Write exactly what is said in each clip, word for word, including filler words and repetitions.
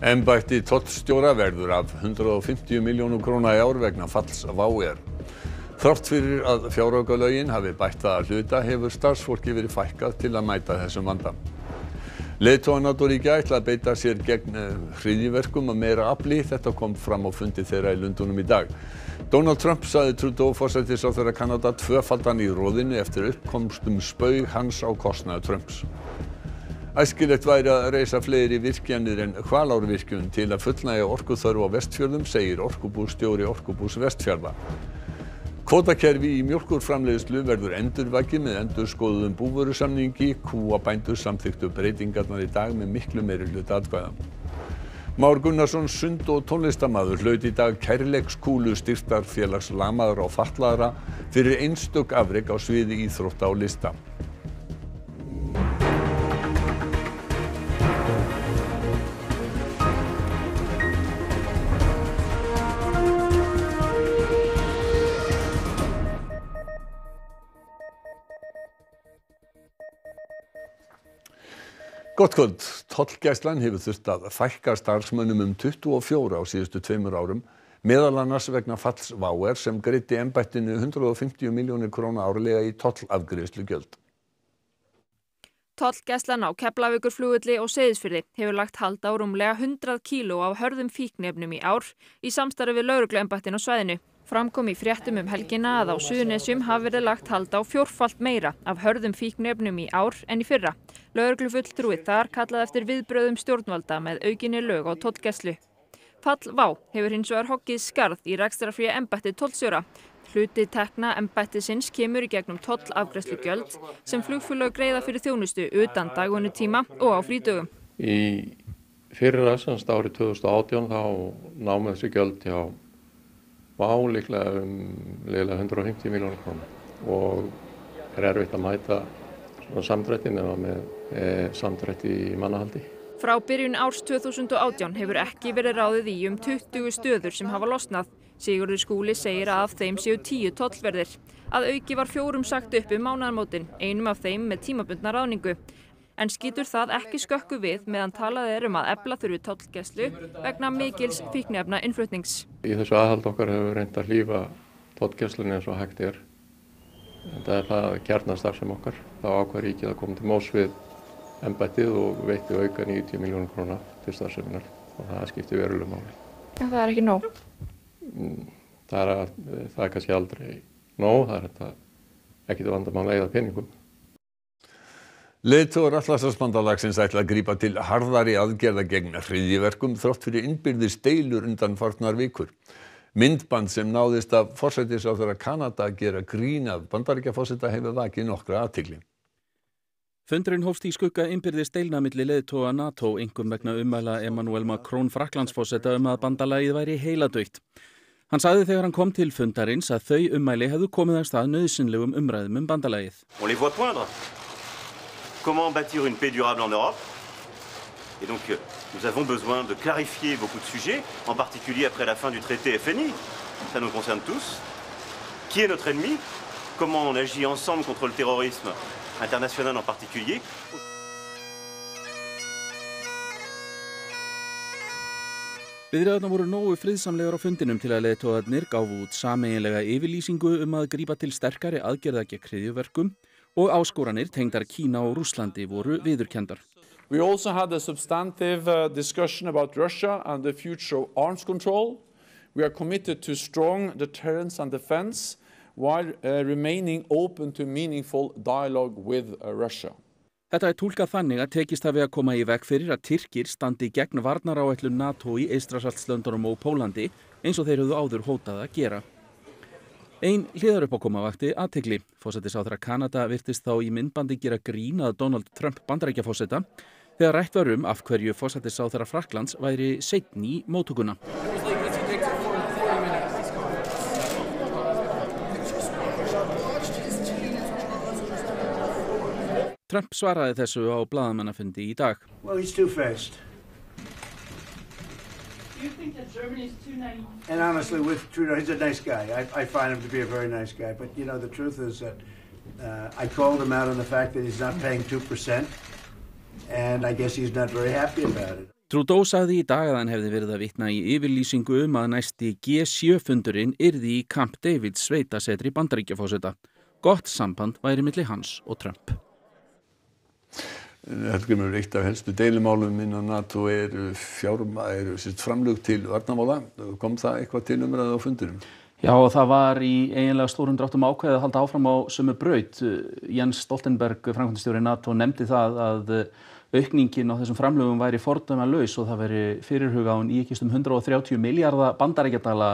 Embætti tollstjóra verður af hundrað og fimmtíu milljónum króna í ár vegna falls WOW air. Þrátt fyrir að fjáraukalögin hafi bætt það að hluta hefur starfsfólki verið fækkað til að mæta þessum vanda. Leiðtogar NATO-ríkja ætla að beita sér gegn hryðjuverkum að meira afli. Þetta kom fram á fundi þeirra í Lundúnum í dag. Donald Trump sagði Trudeau forsætisráðherra Kanada tvöfaldan í roðinu eftir uppkomst um spaug hans á kostnað Trumps. Æskilegt væri að reisa fleiri virkjanir en Hvalárvirkjun til að fullnægja orkuþörf á Vestfjörðum, segir orkubússtjóri Orkubús Vestfjarða. Kvótakerfi í mjólkurframleiðslu verður endurvakið með endurskoðuðum búvörusamningi. Kúabændur samþykktu breytingarnar í dag með miklu meirihluta atkvæða. Már Gunnarsson, sund- og tónlistarmaður, hlaut í dag kærleikskúlu styrktarfélags lamaðra og fatlaðra fyrir einstök afrek á sviði íþrótta og lista. Gott kvöld. Tollgæslan hefur þurft að fækka starfsmönnum um tuttugu og fjóra á síðustu tveimur árum, meðal annars vegna falls WOW air sem greiddi embættinu hundrað og fimmtíu milljónir króna árlega í tollafgreiðslugjöld. Tollgæslan á Keflavíkurflugvelli og Seyðisfirði hefur lagt hald á rúmlega hundrað kíló af hörðum fíkniefnum í ár í samstarfi við lögregluembættin á svæðinu. Fram kom í fréttum um helgina að á Suðurnesjum hafi verið lagt hald á fjórfalt meira af hörðum fíkniefnum í ár en í fyrra. Lögreglufulltrúi þar kallaði eftir viðbrögðum stjórnvalda með aukinni lög á tollgæslu. Fall WOW hefur hins vegar hoggið skarð í rekstrarfé embætti tollstjóra. Hluti tekna embættisins kemur í gegnum tollafgreiðslugjöld sem flugfélög greiða fyrir þjónustu utan dagvinnutíma og á frídögum. Í fyrra, semst árið tvö þúsund og átján, þá námu þessi gjöld hjá WOW líklega um liðlega hundrað og fimmtíu milljónir króna og er erfitt að mæta svona samdrætti nema með e, samdrætti í mannahaldi. Frá byrjun árs tvö þúsund og átján hefur ekki verið ráðið í um tuttugu stöður sem hafa losnað. Sigurður Skúli segir að af þeim séu tíu tollverðir. Að auki var fjórum sagt upp um mánaðamótin, einum af þeim með tímabundna ráðningu. En skýtur það ekki skökku við meðan talað er um að efla þurfi tollgæslu vegna mikils fíkniefna innflutnings. Í þessu aðhald okkar hefur reynt að hlífa tollgæslunni eins og hægt er. Það er það kjarnastarfsemi okkar. Þá ákvað ríkið að koma til móts við embættið og veitti auka níutíu milljónir króna til starfseminnar og það skiptir verulegu máli. En það er ekki nóg? Það er, að, það er kannski aldrei nóg, það er þetta ekki til vandamál að eyða peningum. Leiðtogar Atlantshafsbandalagsins ætla að grípa til harðari aðgerða gegn hryðjuverkum þrátt fyrir innbyrðis deilur undanfarnar vikur. Myndband sem náðist af forsætisráðherra Kanada að gera grín af Bandaríkjaforseta hefur vakið nokkra athygli. Fundurinn hófst í skugga innbyrðis deilna milli leiðtoga NATO, einkum vegna ummæla Emmanuel Macron Frakklandsforseta um að bandalagið væri heiladautt. Hann sagði þegar hann kom til fundarins að þau ummæli hefðu komið af stað nauðsynlegum umræðum um bandalagið. On les voit poindre. Comment bâtir une paix durable en Europe? Et donc, nous avons besoin de clarifier beaucoup de sujets, en particulier après la fin du traité F N I. Ça nous concerne tous. Qui est notre ennemi? Comment on agit ensemble contre le terrorisme international en particulier? Viðræðurnar voru nógu friðsamlegar á fundinum til að leiðtogarnir gáfu út sameiginlega yfirlýsingu um að grípa til sterkari aðgerða gegn hryðjuverkum og áskoranir tengdar Kína og Rússlandi voru viðurkenndar. We also had a substantive uh, discussion about Russia and the future of arms control. We are committed to strong deterrence and defense while uh, remaining open to meaningful dialogue with uh, Russia. Þetta er túlkað þannig að tekist hafi að koma í veg fyrir að Tyrkir standi gegn varnaráætlun NATO í Eystrasaltslöndunum og Pólandi eins og þeir höfðu áður hótað að gera. Ein hliðaruppákoma vakti athygli. Forsætisráðherra Kanada virtist þá í myndbandi gera grín að Donald Trump Bandaríkjaforseta þegar rætt var um af hverju forsætisráðherra Frakklands væri seinn í móttökuna. Trump svaraði þessu á blaðamannafundi í dag. Well, he's too fast. You think that Germany is too naive? And honestly, with Trudeau, he's a nice guy. I, I find him to be a very nice guy. But, you know, the truth is that uh, I called him out on the fact that he's not paying two percent. And I guess he's not very happy about it. Trudeau sagði í dag að hann hefði verið að vitna í yfirlýsingu um að næsti G sjö fundurinn yrði í Camp David sveitasetri Bandaríkjaforseta. Gott samband væri milli hans og Trump. Hallgrímur, eitt af helstu deilumálum innan NATO eru fjárma, eru framlög til varnarmála. Kom það eitthvað til umræðu á fundinum? Já, og það var í eiginlega stórum dráttum ákveðið að halda áfram á sömu braut. Jens Stoltenberg, framkvæmdastjóri NATO, nefndi það að aukningin á þessum framlögum væri fordæmalaus og það væri fyrirhugað í ekki um hundrað og þrjátíu milljarða bandaríkjadala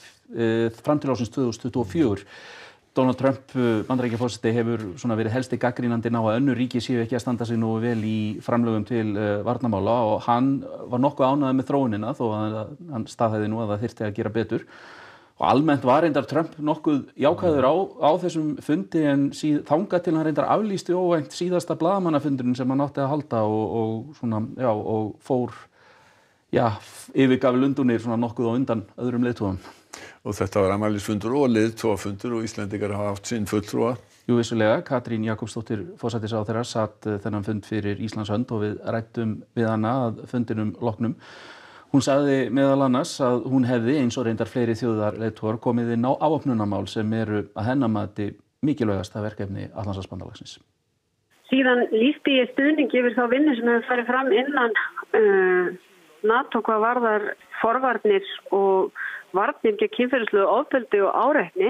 fram til ársins tvö þúsund tuttugu og fjögur. Donald Trump, Bandaríkjaforseti, hefur svona verið helsti gagnrýnandinn á að önnur ríki séu ekki að standa sig nógu vel í framlögum til uh, varnarmála og hann var nokkuð ánægður með þróunina þó að hann staðhæfði nú að það þyrfti að gera betur. Og almennt var reyndar Trump nokkuð jákvæður á, á þessum fundi en síð, þangað til hann reyndar aflýsti óvænt síðasta blaðamannafundurinn sem hann átti að halda og, og, svona, já, og fór já, yfirgaf Lundúnir svona nokkuð á undan öðrum leiðtogum. Og þetta var afmælisfundur og leiðtogafundur og Íslendingar hafa haft sinn fulltrúa. Jú, vissulega. Katrín Jakobsdóttir forsætisráðherra satt þennan fund fyrir Íslands hönd og við ræddum við hana að fundinum loknum. Hún sagði meðal annars að hún hefði eins og reyndar fleiri þjóðarleiðtogar komið inn á afvopnunarmál sem eru að hennar mati mikilvægasta verkefni Atlantshafsbandalagsins. Síðan lýsti ég stuðning yfir þá vinnu sem hefur farið fram innan uh, NATO hvað varðar forvarnir og varnir gegn kynferðislegu ofbeldi og áreitni.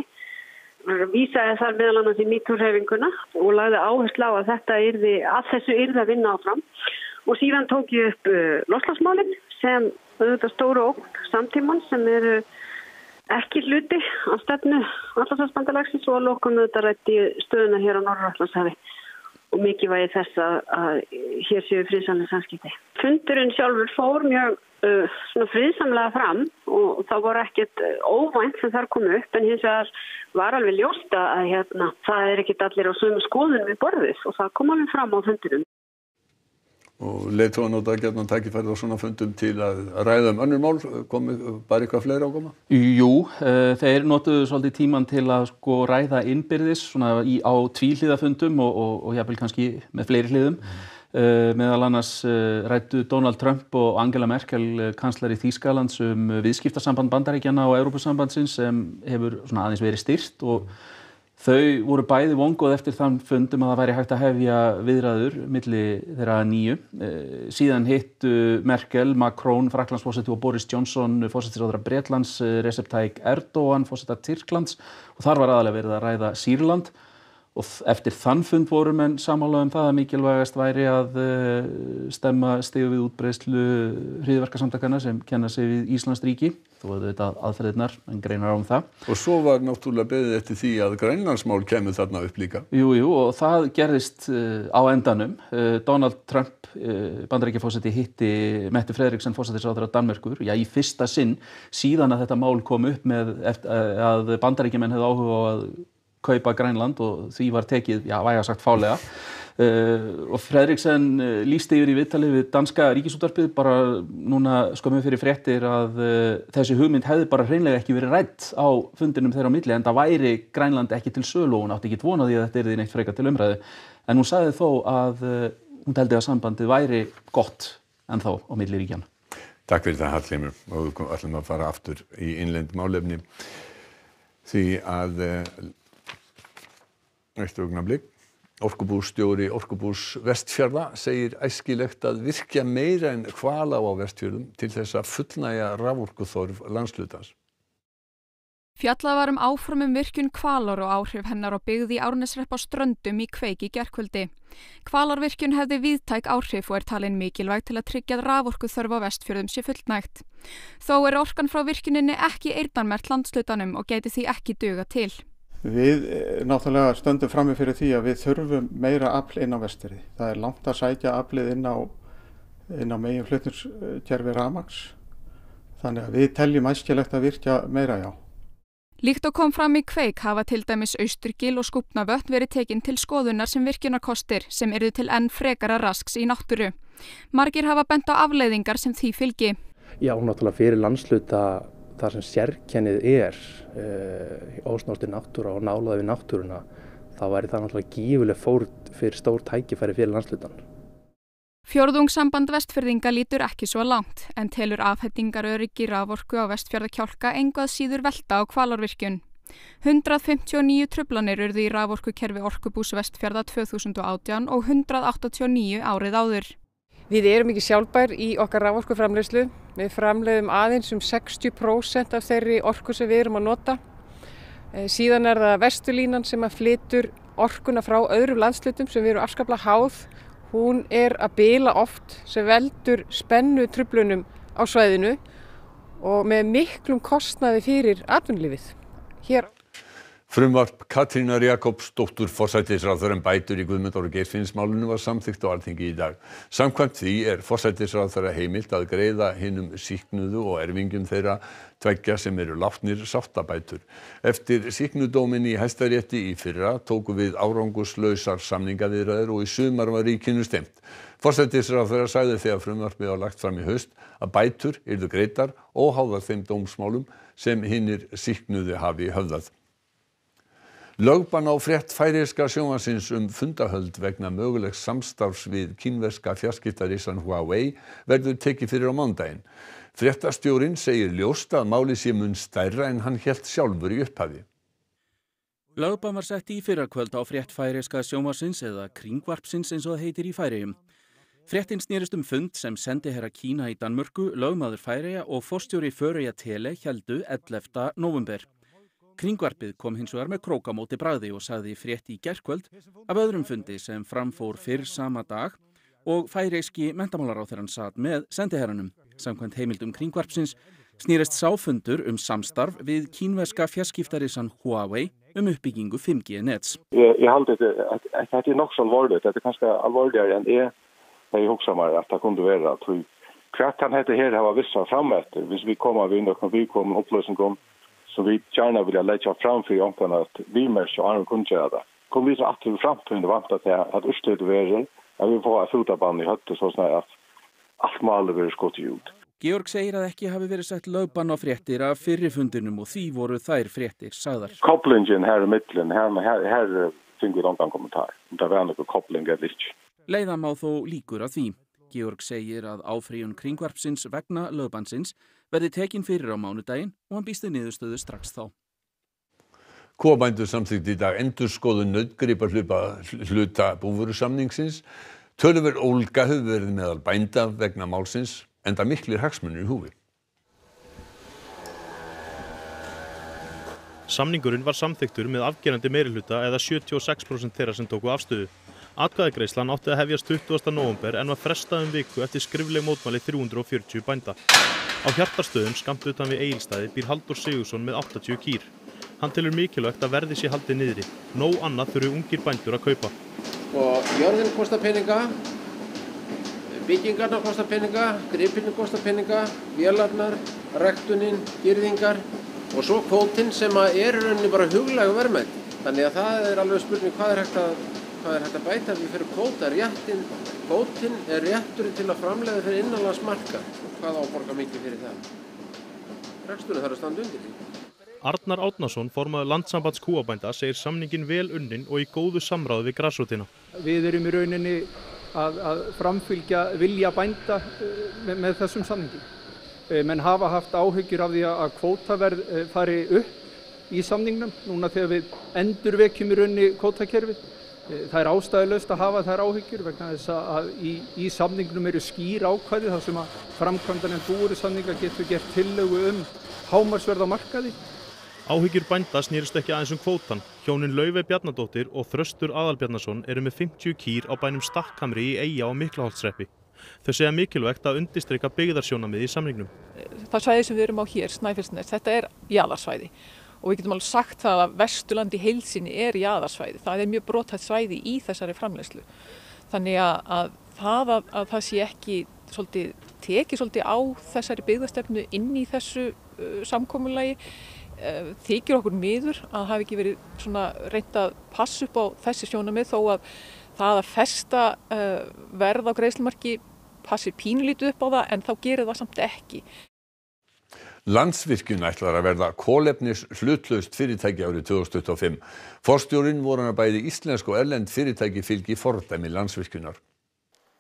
Vísaði þar meðal annars í MeToo-hreyfinguna og lagði áherslu á að þetta yrði, að þessu yrði að vinna áfram. Og síðan tók ég upp uh, loftslagsmálin sem auðvitað stóru ógn samtímans sem eru ekki hluti á stefnu Atlantshafsbandalagsins og að lokum auðvitað ræddi stöðuna hér á Norður-Atlantshafi og mikilvægi þess að, að hér séu friðsamleg samskipti. Fundurinn sjálfur fór mjög uh, svona friðsamlega fram og það var ekkert óvænt sem þar kom upp en hins vegar var alveg ljóst að hérna, það er ekkert allir á sömu skoðun við borðið og það kom alveg fram á fundinum. Og leiðtogar nota gjarnan tækifærið á svona fundum til að ræða um önnur mál, komi bara eitthvað fleira á koma? Jú, uh, þeir notuðu svolítið tíman til að sko ræða innbyrðis svona í, á tvíhliðafundum og, og, og jafnvel kannski með fleiri hliðum. Mm. Uh, meðal annars uh, ræddu Donald Trump og Angela Merkel, kanslari Þýskalands, um viðskiptasamband Bandaríkjanna og Evrópusambandsins sem hefur svona aðeins verið styrkt og þau voru bæði vongóð eftir þann fundum að það væri hægt að hefja viðræður milli þeirra nýju. Síðan hittu Merkel, Macron, Frakklandsforseti og Boris Johnson, forsætisráðherra Bretlands, Recep Tayyip Erdogan, forseta Tyrklands og þar var aðalega verið að ræða Sýrland. Og eftir þann fund voru menn sammála um það að mikilvægast væri að stemma stigu við útbreiðslu hryðjuverkasamtakana sem kenna sig við Íslands ríki. Þó að þetta aðferðirnar, en greinar á um það. Og svo var náttúrulega beðið eftir því að Grænlandsmál kemur þarna upp líka. Jú, jú, og það gerðist á endanum. Donald Trump, Bandaríkjaforseti, hitti Mette Frederiksen, forsætisráðherra Danmerkur, já, í fyrsta sinn síðan að þetta mál kom upp með að Bandaríkjamenn hefðu áhuga á að kaupa Grænland og því var tekið, já, vægast sagt fálega. Uh, og Frederiksen uh, lýsti yfir í viðtali við danska ríkisútvarpið bara núna skömmu fyrir fréttir að uh, þessi hugmynd hefði bara hreinlega ekki verið rædd á fundinum þeirra á milli en það væri Grænland ekki til sölu og hún átti ekki von á því að þetta yrði neitt frekar til umræðu. En hún sagði þó að uh, hún teldi að sambandið væri gott ennþá á milli ríkjanna. Takk fyrir það, Hallgrímur, og við ætlum að fara aftur í innlend málefni því að uh, eitt augnablik. Orkubússtjóri Orkubús Vestfjarða segir æskilegt að virkja meira en Hvalá á Vestfjörðum til þess að fullnægja raforkuþörf landshlutans. Fjallað var um áform um virkjun Hvalár og áhrif hennar á byggð í Árneshrepp á Ströndum í kveik í gærkvöldi. Hvalárvirkjun hefði víðtæk áhrif og er talin mikilvæg til að tryggja að raforkuþörf á Vestfjörðum sé fullnægt. Þó er orkan frá virkjuninni ekki eyrnamerkt landshlutanum og gæti því ekki duga til. Við náttúrulega stöndum frammi fyrir því að við þurfum meira afl inn á Vestfirði. Það er langt að sækja aflið inn á, inn á meginflutningskerfi rafmagns. Þannig að við teljum æskilegt að virkja meira, já. Líkt og kom fram í kveik hafa til dæmis Austurgil og Skúfnavötn verið tekin til skoðunar sem virkjunarkostir sem yrðu til enn frekara rasks í náttúru. Margir hafa bent á afleiðingar sem því fylgi. Já, náttúrulega fyrir landsluta þar sem sérkennið er uh, ósnortin náttúra og nálægð við náttúruna, þá væri það náttúrulega gífurleg fórn fyrir stór tækifæri fyrir landslutan. Fjórðungssamband Vestfirðinga lítur ekki svo langt en telur afhendingaröryggi raforku á Vestfjarðakjálka engu að síður velta á Hvalárvirkjun. hundrað fimmtíu og níu truflanir urðu í raforkukerfi Orkubús Vestfjarða tvö þúsund og átján og hundrað áttatíu og níu árið áður. Við erum ekki sjálfbær í okkar raforkuframleiðslu. Við framleiðum aðeins um sextíu prósent af þeirri orku sem við erum að nota. Síðan er það Vesturlínan sem að flytur orkuna frá öðrum landslutum sem við erum afskaplega háð. Hún er að bila oft sem veldur spennu truflunum á svæðinu og með miklum kostnaði fyrir atvinnulífið hér. Frumvarp Katrínar Jakobsdóttur forsætisráðherra um bætur í Guðmundar- og Geirfinnsmálinu var samþykkt á Alþingi í dag. Samkvæmt því er forsætisráðherra heimilt að greiða hinum sýknuðu og erfingjum þeirra tveggja sem eru látnir sáttabætur. Eftir sýknudóminn í Hæstarétti í fyrra tóku við árangurslausar samningaviðræður og í sumar var ríkinu stefnt. Forsætisráðherra sagði þegar frumvarpið var lagt fram í haust að bætur yrðu greiddar óháðar þeim dómsmálum sem hinir sýknuðu hafi höfðað. Lögbann á frétt færeyska sjónvarpsins um fundahöld vegna mögulegs samstarfs við kínverska fjarskiptarísan Huawei verður tekið fyrir á mánudaginn. Fréttastjórinn segir ljóst að málið sé mun stærra en hann hélt sjálfur í upphafi. Lögbann var sett í fyrrakvöld á frétt færeyska sjónvarpsins eða kringvarpsins eins og það heitir í Færeyjum. Fréttin snerist um fund sem sendiherra Kína í Danmörku, lögmaður Færeyja og forstjóri Føroya Tele héldu ellefta nóvember. Kringvarpið kom hins vegar með krókamóti bragði og sagði í frétt í gærkvöld af öðrum fundi sem framfór fyrr sama dag og færeyski menntamálaráðherrann sat með sendiherranum. Samkvæmt heimildum Kringvarpsins snýrist sá fundur um samstarf við kínverska fjarskiptarísan Huawei um uppbyggingu fimm G nets. Ég, ég haldi að þetta er nokk svo alvorligt, þetta er kannski alvorligare enn ég þegar ég hugsa mér að það kunde vera. Hvert hann þetta her hafa vissa framefter, hvis vi kommer við nokkrum viðkomum upplýsingum som vi gärna vill lägga fram för onkarna att vi märker och andra kunde göra det. Kommer vi så att vi framtiden vanta till att urstöd över att vi får fotabann i hötte så snart att allt mål blir skott ut. Georg segir að ekki hafi verið sett lögbann á fréttir af fyrri fundinum og því voru þær fréttir sagðar. Kopplingen här i mitten, här här här finns det någon kommentar. Det var någon koppling eller inte. Leiða má þó líkur að því. Georg segir að áfrýjun Kringvarpsins vegna lögbannsins verði tekin fyrir á mánudaginn og hann býst við niðurstöðu strax þá. Kúabændur samþykktu í dag endurskoðun nautgripahluta búvörusamningsins. Töluverð ólga hefur verið meðal bænda vegna málsins, enda miklir hagsmunir í húfi. Samningurinn var samþykktur með afgerandi meirihluta eða sjötíu og sex prósent þeirra sem tóku afstöðu. Atkvæðagreiðslan átti að hefjast tuttugasta nóvember en var frestað um viku eftir skrifleg mótmæli þrjú hundruð og fjörutíu bænda. Á Hjartarstöðum skammt utan við Egilsstaði býr Halldór Sigurðsson með áttatíu kýr. Hann telur mikilvægt að verði sé haldið niðri. Nóg annað þurfi ungir bændur að kaupa. Og jörðin kostar peninga, byggingarnar kostar peninga, gripirnir kostar peninga, vélarnar, ræktunin, girðingar og svo kvótinn sem er í rauninni bara huglægu verðmæti. Þannig að það er alveg spurning hvað er hægt að Hvað er hægt að bæta við fyrir kvóta? Réttin, kvótinn er rétturinn til að framleiða fyrir innanlandsmarkað. Hvað á að borga mikið fyrir það? Reksturinn þarf að standa undir því. Arnar Árnason, formaður Landssambands kúabænda, segir samningin vel unnin og í góðu samráði við grasrótina. Við erum í rauninni að, að framfylgja vilja bænda með, með þessum samningi. Menn hafa haft áhyggjur af því að kvótaverð fari upp í samningnum núna þegar við endurvekjum í rauninni kvótakerfið. Það er ástæðulaust að hafa þær áhyggjur vegna þess að í, í samningnum eru skýr ákvæði þar sem að framkvæmdarnefnd búvörusamninga getur gert tillögu um hámarksverð á markaði. Áhyggjur bænda snýrust ekki aðeins um kvótan. Hjónin Laufey Bjarnadóttir og Þröstur Aðalbjarnason eru með fimmtíu kýr á bænum Stakkhamri í Eyja og Miklaholtshreppi. Þau segja mikilvægt að undirstrika byggðarsjónarmið í samningnum. Það svæði sem við erum á hér, Snæfellsnes, þetta er jaðarsvæði. Og við getum alveg sagt það að Vesturland í heild sinni er jaðarsvæði. Það er mjög brothætt svæði í þessari framleiðslu. Þannig að, að, það, að, að það sé ekki svolítið, tekið svolítið á þessari byggðastefnu inn í þessu uh, samkomulagi uh, þykir okkur miður að hafi ekki verið svona reynt að passa upp á þessi sjónarmið þó að það að festa uh, verð á greiðslumarki passir pínulítið upp á það en þá gerir það samt ekki. Landsvirkjun ætlar að verða kolefnis hlutlaust fyrirtæki árið tvö þúsund tuttugu og fimm. Forstjórinn vonar að bæði íslensk og erlend fyrirtæki fylgi fordæmi Landsvirkjunar.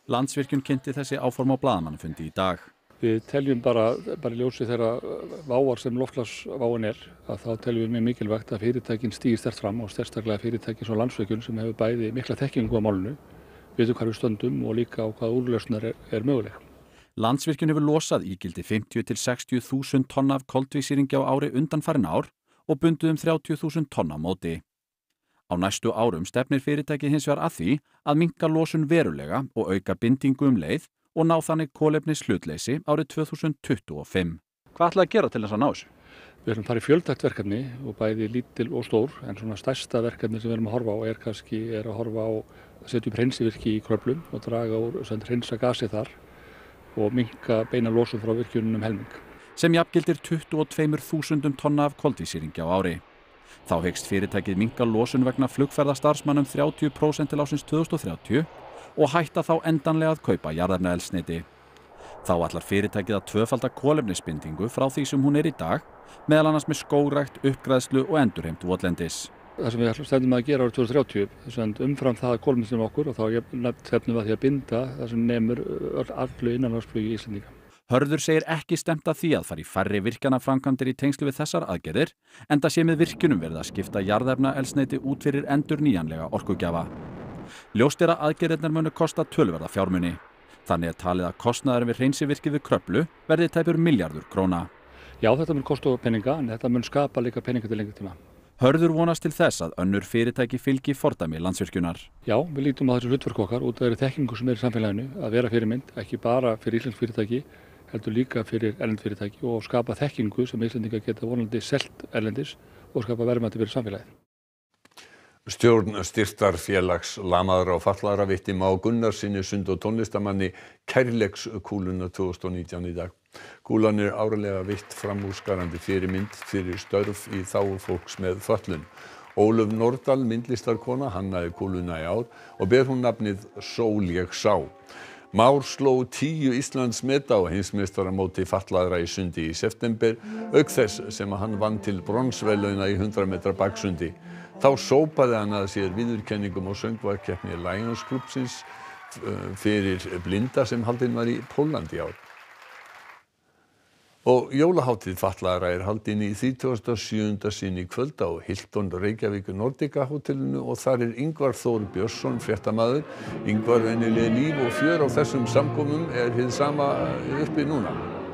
Landsvirkjun kynnti þessi áform á blaðamannafundi í dag. Við teljum bara, bara í ljósi þeirra váar sem loftslagsváin er, að þá teljum við mjög mikilvægt að fyrirtækin stígi sterkt fram og sérstaklega fyrirtækin svo Landsvirkjun sem hefur bæði mikla þekkingu á málinu, vitum hvar við stöndum og líka á hvaða úrlausnar er, er möguleg. Landsvirkjun hefur losað ígildi fimmtíu til sextíu þúsund tonna af koltvísýringi á ári undanfarin ár og bundið um þrjátíu þúsund tonna á móti. Á næstu árum stefnir fyrirtækið hins vegar að því að minnka losun verulega og auka bindingu um leið og ná þannig kolefnis hlutleysi árið tvö þúsund tuttugu og fimm. Hvað ætlaði að gera til þess að ná þessu? Við erum farið fjöltækt verkefni og bæði lítil og stór, en svona stærsta verkefni sem við erum að horfa á er kannski er að horfa á að setja upp hreinsivirki í Kröflum og draga úr sem hreinsa gasið þar og minnka beina losun frá virkjunum um helming. Sem jafngildir tuttugu og tveimur þúsundum tonna af koltvísýringi á ári. Þá hyggst fyrirtækið minnka losun vegna flugferðastarfsmanna um þrjátíu prósent til ársins tvö þúsund og þrjátíu og hætta þá endanlega að kaupa jarðefnaeldsneyti. Þá ætlar fyrirtækið að tvöfalda kolefnisbindingu frá því sem hún er í dag, meðal annars með skógrækt, uppgræðslu og endurheimt votlendis. Það sem við stefnum að gera árið tvö þúsund og þrjátíu, umfram það kolefnisbindum okkur og þá stefnum við að því að binda það sem nemur allu innanlandsflugi Íslendinga. Hörður segir ekki stefnt að því að fara í færri virkjanaframkvæmdir í tengslu við þessar aðgerðir, enda sé með virkjunum verið að skipta jarðefnaeldsneyti út fyrir endurnýjanlega orkugjafa. Ljóst er að aðgerðirnar munu kosta töluverða fjármuni. Þannig er talið að kostnaðurinn við hreinsivirkið við Kröflu verði tæpur milljarður króna. Já, þetta mun kosta peninga, en þetta mun skapa líka peninga til lengri tíma. Hörður vonast til þess að önnur fyrirtæki fylgi fordæmi Landsvirkjunar. Já, við lítum á þessu hlutverk okkar út af þeirri þekkingu sem er í samfélaginu að vera fyrirmynd, ekki bara fyrir íslensk fyrirtæki, heldur líka fyrir erlend fyrirtæki og skapa þekkingu sem Íslendingar geta vonandi selt erlendis og skapa verðmæti fyrir samfélagið. Stjórn styrktarfélags lamaðra og fatlaðra veitti Má Gunnarssyni sund- og tónlistamanni kærleikskúluna tvö þúsund og nítján í dag. Kúlan er árlega veitt framúrskarandi fyrirmynd fyrir störf í þágu fólks með fötlun. Ólöf Nordal, myndlistarkona, hannaði kúluna í ár og ber hún nafnið Sól ég sá. Már sló tíu Íslandsmet á heimsmeistaramóti fatlaðra í sundi í september, auk þess sem hann vann til bronsverðlauna í hundrað metra baksundi. Þá sópaði hann að sér viðurkenningum á söngvakeppni Lions klúbbsins fyrir blinda sem haldin var í Póllandi í ár. Og jólahátíð fatlaðra er haldin í þrítugasta og sjöunda sinn í kvöld á Hilton Reykjavík Nordica hótelinu og þar er Ingvar Þór Björnsson fréttamaður. Ingvar, venjuleg líf og fjör á þessum samkomum, er hið sama uppi núna?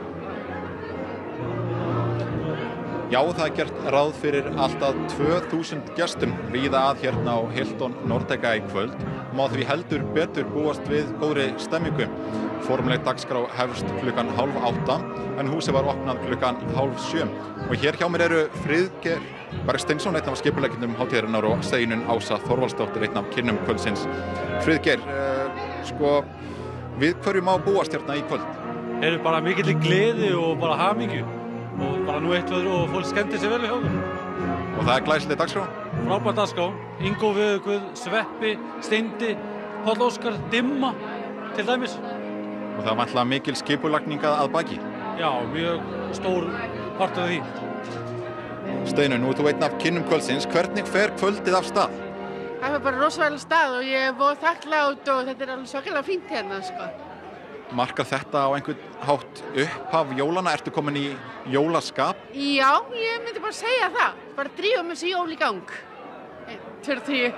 Já, það er gert ráð fyrir alltaf tvö þúsund gestum víða að hérna á Hilton Nordica í kvöld. Má því heldur betur búast við góðri stemmingu. Formuleg dagskrá hefst klukkan hálf átta en húsið var opnað klukkan hálf sjö. Og hér hjá mér eru Friðgeir Bergsteinsson, einn af skipuleggendum hátíðarinnar, og Steinunn Ása Þorvaldsdóttir, einn af kynnum kvöldsins. Friðgeir, uh, sko, við hverju má búast hérna í kvöld? Erum bara mikill gleði og bara hamingju. Og bara nú eitt veður og fólk skemmtir sér vel við hjá okkur. Og það er glæsileg dagskrá? Frábær dagskrá. Ingó Viðurguð, Sveppi, Steindi, Páll Óskar, Dimma til dæmis. Og það var alltaf mikil skipulagninga að baki? Já, mjög stór partur af því. Steinunn, nú ert þú einn af kynnum kvöldsins. Hvernig fer kvöldið af stað? Það var bara rosalega stað og ég er búið þakklátt og þetta er alveg svakalega fínt hérna, sko. Markar þetta á einhvern hátt upphaf jólana? Ertu komin í jólaskap? Já, ég myndi bara segja það. Bara drífum þessi jól í gang. Tveir og tíu.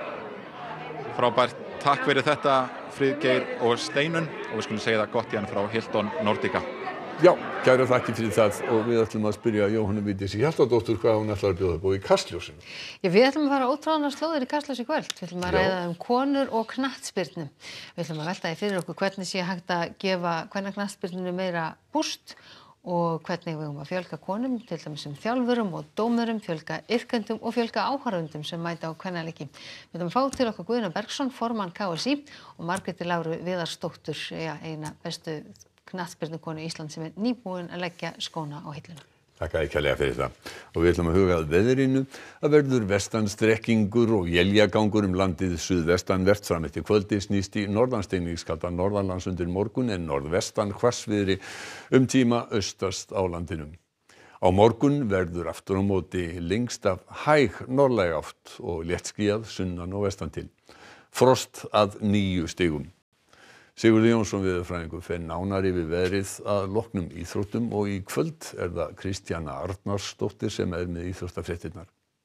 Frábært. Takk fyrir þetta, Friðgeir og Steinunn, og við skulum segja það gott hérna frá Hilton Nordica. Já, kæra þakki fyrir það og við ætlum að spyrja Jóhannu Vigdísi Hjaltadóttur hvað hún ætlar að bjóða upp á í Kastljósinu. Já, við ætlum að fara ótrúlega slóðir í Kastljósi í kvöld. Við ætlum að ræða um konur og knattspyrnu. Við ætlum að velta því fyrir okkur hvernig sé hægt að gefa kvennaknattspyrnunni meira búst og hvernig við höfum að fjölga konum, til dæmis sem þjálfurum og dómurum, fjölga iðkendum og fjölga áhorfendum sem mæta á kvennaleiki. Við höfum fá til okkur Guðna Bergsson, formann K S í, og Margréti Láru Viðarsdóttur, ja, eina bestu knattspyrnukonu í Ísland sem er nýbúin að leggja skóna á hilluna. Takk að kærlega fyrir það. Og við ætlum að huga að veðrinu. Það verður vestanstrekkingur og éljagangur um landið suðvestanvert fram eftir kvöldi, snýst í norðanstegningskalda norðanlands undir morgun en norðvestan hvassviðri um tíma austast á landinu. Á morgun verður aftur á móti lengst af hæg norðlæg átt og léttskýjað sunnan og vestan til. Frost að níu stigum. Sigurður Jónsson veðurfræðingur fer nánar yfir veðrið að loknum íþróttum og í kvöld er það Kristjana Arnarsdóttir sem er með íþróttafréttirnar.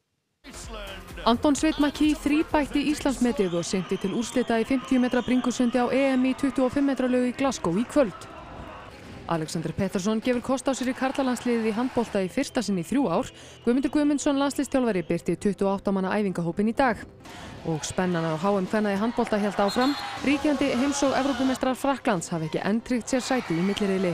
Anton Sveinn McKee þríbætti Íslandsmetið og synti til úrslita í fimmtíu metra bringusundi á E M í tuttugu og fimm metra laug í Glasgow í kvöld. Alexander Pettersson gefur kost á sér í karlalandsliðið í handbolta í fyrsta sinn í þrjú ár. Guðmundur Guðmundsson landsliðsþjálfari birti tuttugu og átta manna æfingahópinn í dag. Og spennan á H M kvenna í handbolta hélt áfram. Ríkjandi heims- og Evrópumeistarar Frakklands hafa ekki enn tryggt sér sæti í milliriðli.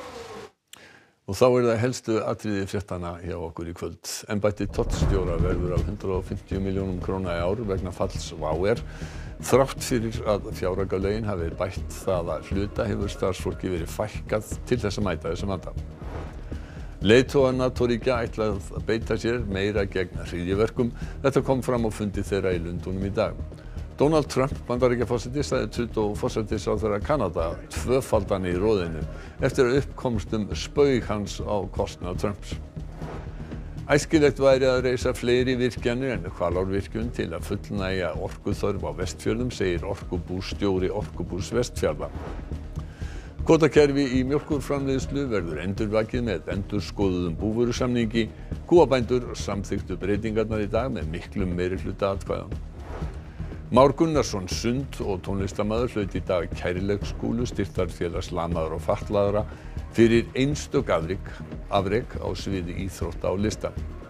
Og þá er það helstu atriði fréttanna hjá okkur í kvöld. Embætti tollstjóra verður af hundrað og fimmtíu milljónum króna í ár vegna falls WOW air. Þrátt fyrir að fjáraukalögin hafi bætt það að hluta hefur starfsfólki verið fækkað til þess að mæta þessum vanda. Leiðtogar NATO-ríkja ætla að beita sér meira gegn hryðjuverkum. Þetta kom fram á fundi þeirra í Lundúnum í dag. Donald Trump, Bandaríkjaforseti, sagði Trudeau forsætisráðherra Kanada tvöfaldan í roðinu eftir að uppkomst um spaug hans á kostnað Trumps. Æskilegt væri að reisa fleiri virkjanir en Hvalárvirkjun til að fullnægja orkuþörf á Vestfjörðum, segir orkubússtjóri Orkubús Vestfjarða. Kvótakerfi í mjólkurframleiðslu verður endurvakið með endurskoðuðum búvörusamningi. Kúabændur samþykktu breytingarnar í dag með miklum meirihluta atkvæða. Már Gunnarsson, sund- og tónlistarmaður, hlaut í dag kærleikskúlu styrktarfélags lamaðra og fatlaðra fyrir einstök afrek, afrek á sviði íþrótta og lista.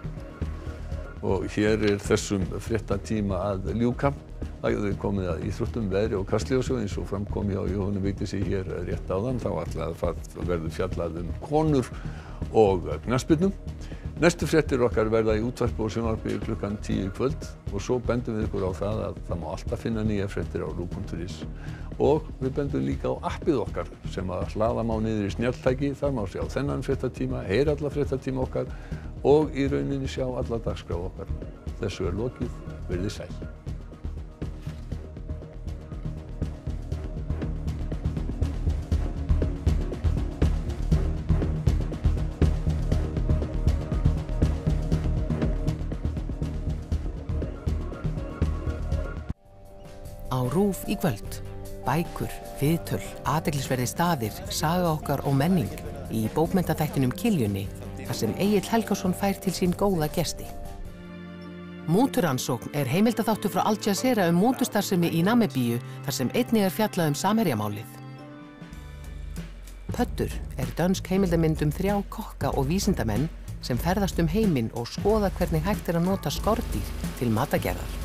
Og hér er þessum fréttatíma að ljúka. Það er komið að íþróttum, veðri og kastljósi eins og framkom hjá Jóhannu Vigdísi hér rétt áðan. Þá ætlaði að verður fjallað um konur og knattspyrnu. Næstu fréttir okkar verða í útvarpi og sjónvarpi klukkan tíu í kvöld og svo bendum við ykkur á það að það má alltaf finna nýja fréttir á ruv punktur is. Og við bendum líka á appið okkar sem að hlaða má niður í snjalltæki. Þar má sjá þennan fréttatíma, heyra alla fréttatíma okkar og í rauninni sjá alla dagskrá okkar. Þessu er lokið, verið sæl. Á RÚV í kvöld. Bækur, viðtöl, athyglisverðir staðir, saga okkar og menning í bókmenntaþættinum Kiljunni, þar sem Egill Helgason fær til sín góða gesti. Múturannsókn er heimildaþáttur frá Al Jazeera um mútustarfsemi í Namibíu, þar sem einnig er fjallað um Samherjamálið. Pöddur er dönsk heimildamynd um þrjá kokka og vísindamenn sem ferðast um heiminn og skoða hvernig hægt er að nota skordýr til matargerðar.